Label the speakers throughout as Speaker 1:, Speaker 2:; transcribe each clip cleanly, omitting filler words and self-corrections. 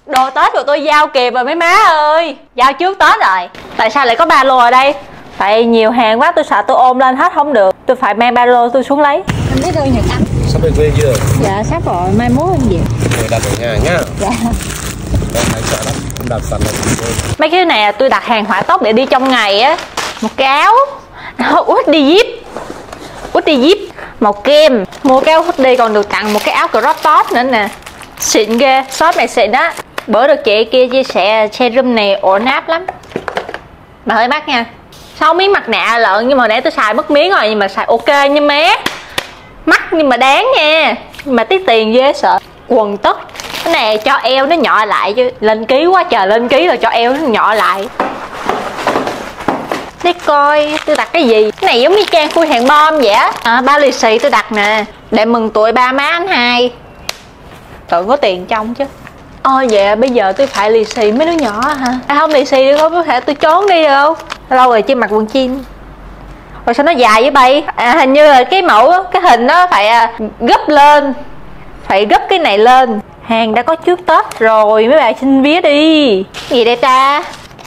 Speaker 1: Đồ Tết rồi tôi giao kịp rồi mấy má ơi. Giao trước Tết rồi. Tại sao lại có ba lô ở đây? Tại nhiều hàng quá tôi sợ tôi ôm lên hết không được. Tôi phải mang ba lô tôi xuống lấy.
Speaker 2: Anh biết ơi Nhật Anh.
Speaker 3: Sắp về quê chưa?
Speaker 2: Dạ sắp rồi, mai mốt anh về.
Speaker 3: Rồi đặt ở nhà nhá.
Speaker 2: Dạ.
Speaker 3: Em phải sợ lắm, không đặt sẵn là
Speaker 1: mấy cái này là tôi đặt hàng hỏa tốc để đi trong ngày á. Một cái áo hoodie zip màu kem. Mua cái áo hoodie còn được tặng một cái áo crop top nữa nè. Xịn ghê, shop này xịn á. Bữa được chị kia chia sẻ serum này ổn áp lắm mà hơi mắc nha. 6 miếng mặt nạ lợn nhưng mà nãy tôi xài mất miếng rồi, nhưng mà xài ok nha má. Mắc nhưng mà đáng nha, nhưng mà tiếc tiền dễ sợ. Quần tất cái này cho eo nó nhỏ lại chứ, lên ký quá trời, lên ký rồi cho eo nó nhỏ lại. Để coi tôi đặt cái gì. Cái này giống như trang khui hàng bom vậy á. Ba lì xì tôi đặt nè, để mừng tuổi ba má anh hai. Tự có tiền trong chứ. Ôi dạ bây giờ tôi phải lì xì mấy đứa nhỏ hả? Không lì xì được không? Có thể tôi trốn đi được không? Lâu rồi chưa mặc quần jean. Rồi sao nó dài với bay? Hình như là cái mẫu cái hình nó phải gấp lên. Phải gấp cái này lên. Hàng đã có trước Tết rồi, mấy bạn xin vía đi. Gì đây ta?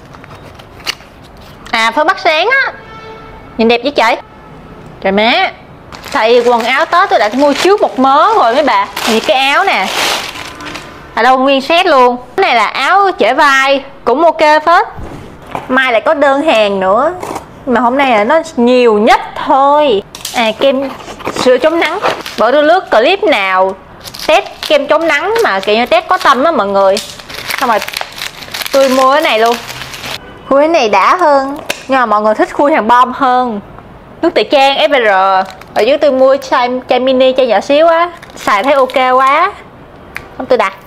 Speaker 1: Phơi mắt sáng á. Nhìn đẹp chứ trời. Trời má. Tại quần áo Tết tôi đã mua trước một mớ rồi mấy bà. Nhìn cái áo nè. Đâu nguyên set luôn. Cái này là áo trễ vai, cũng ok phết. Mai lại có đơn hàng nữa, mà hôm nay là nó nhiều nhất thôi. Kem sữa chống nắng. Bữa tôi lướt clip nào test kem chống nắng mà kiểu như test có tâm á mọi người. Xong rồi tôi mua cái này luôn. Khui cái này đã hơn, nhưng mà mọi người thích khui hàng bom hơn. Nước tẩy trang FR. Ở dưới tôi mua chai mini, chai nhỏ xíu á. Xài thấy ok quá, không tôi đặt.